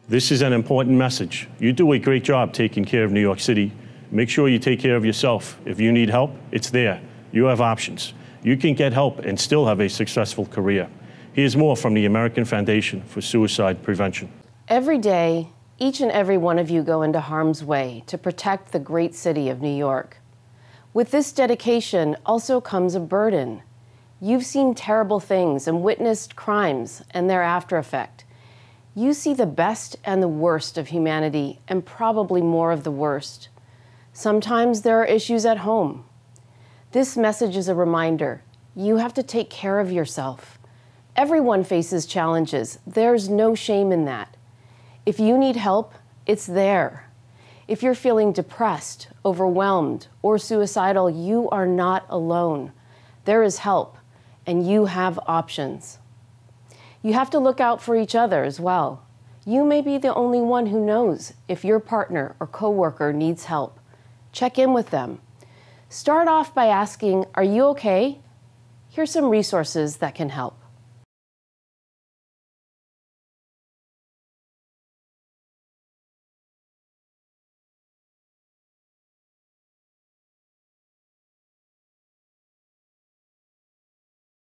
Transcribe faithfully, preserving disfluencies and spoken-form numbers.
This is an important message. You do a great job taking care of New York City. Make sure you take care of yourself. If you need help, it's there. You have options. You can get help and still have a successful career. Here's more from the American Foundation for Suicide Prevention. Every day, each and every one of you go into harm's way to protect the great city of New York. With this dedication also comes a burden. You've seen terrible things and witnessed crimes and their after effect. You see the best and the worst of humanity, and probably more of the worst. Sometimes there are issues at home. This message is a reminder. You have to take care of yourself. Everyone faces challenges. There's no shame in that. If you need help, it's there. If you're feeling depressed, overwhelmed, or suicidal, you are not alone. There is help, and you have options. You have to look out for each other as well. You may be the only one who knows if your partner or coworker needs help. Check in with them. Start off by asking, "Are you okay?" Here's some resources that can help.